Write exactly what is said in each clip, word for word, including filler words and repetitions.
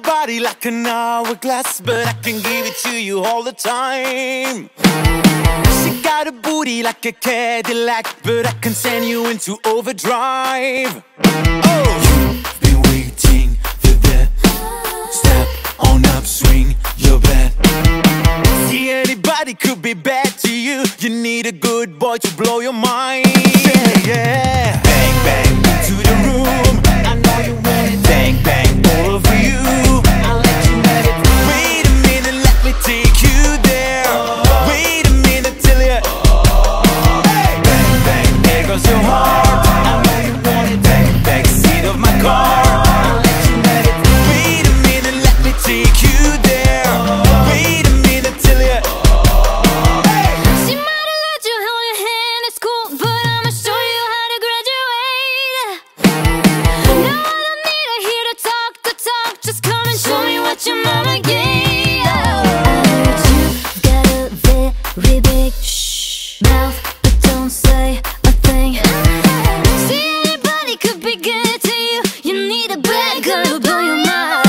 body like an hourglass, but I can give it to you all the time. She got a booty like a Cadillac, but I can send you into overdrive. Oh, you've been waiting for that. Step on up, swing your bat. See, anybody could be bad to you. You need a good boy to blow your mind. Yeah, yeah. Bang, bang, to the room. I know you want it. Bang, bang, all over you. I'll let you have it. Wait a minute, let me take you there. Wait a minute till you. Bang, bang, there goes your heart. I know you want it. Bang, back seat of my car. I'll let you have it. Wait a minute, let me take you there. Wait a minute till you. She might have let you hold your hand at school, but I'ma show you how to graduate. No, I don't need to hear to talk the talk. Just come and show me what your mama gave. I heard you've got a very big shh mouth, but don't say a thing. See, anybody could be good to you. You need a bad girl to blow your mind.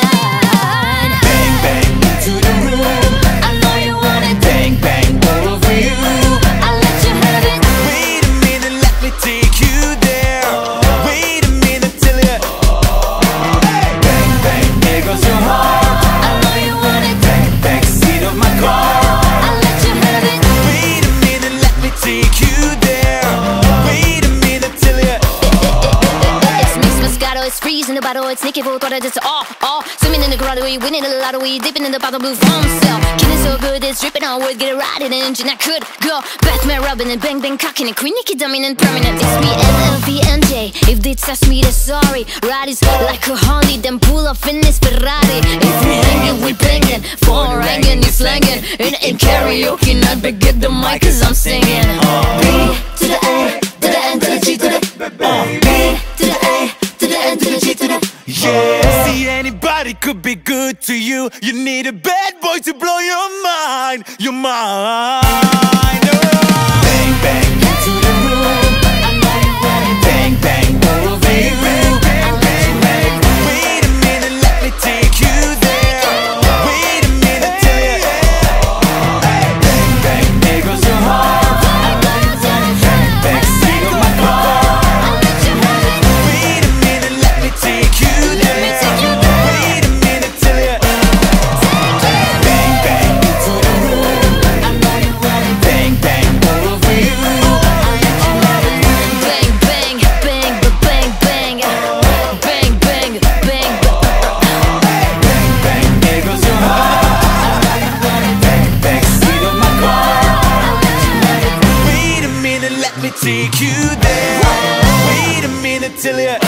Bang, bang, to the room. I know you want it. Bang, bang, all over you. I'll let you have it. Wait a minute, let me take you there. Wait a minute till you. Bang, bang, there goes your heart. I know you want it. Bang, back seat of my car. I'll let you have it. Wait a minute, let me take you there. Wait a minute till you. It's Mix Moscato, it's freezing the bottle, it's Nicki for quarter, it's all, all. Swimming in the grotto, we winning a lot, we dipping in the bottle blue foam cell. Killing so good, it's dripping on wood, get it right in the engine, I could go. Batman, Robin, and bang, bang, cocking, and Queen Nicki, dominant, permanent. It's me and L V N J, if they test me, they're sorry. Ride is like a Harley, then pull off in this Ferrari. If we hanging, we banging, phone ringing, you slanging. And in karaoke, not big, get the mic, cause I'm singing. B to the A, to the N, to the G, to the uh, B to the A, to the N, to the G, to the Yeah, see, anybody could be good to you. You need a bad boy to blow your mind, your mind. Oh. Bang, bang, into the room. I know you want it. Bang, bang, all over you. Bang, bang, bang. Wait a minute, let me take you there. Wait a minute till you. Bang, bang, there goes your heart. I know you want it. Bang, back seat of my car. I'll let you have it. Wait a minute, let me take you there. Wait a minute till you. Bang, bang, into the room. I know you want it. Bang, bang, all over you. I'll let you have it. Bang, bang, bang, ba- bang, bang. Bang, bang, bang, ba- Bang, bang, there goes your heart. I know you want it. Bang, back seat of my car. I'll let you have it. Wait a minute, let me take you there. Wait a minute till you.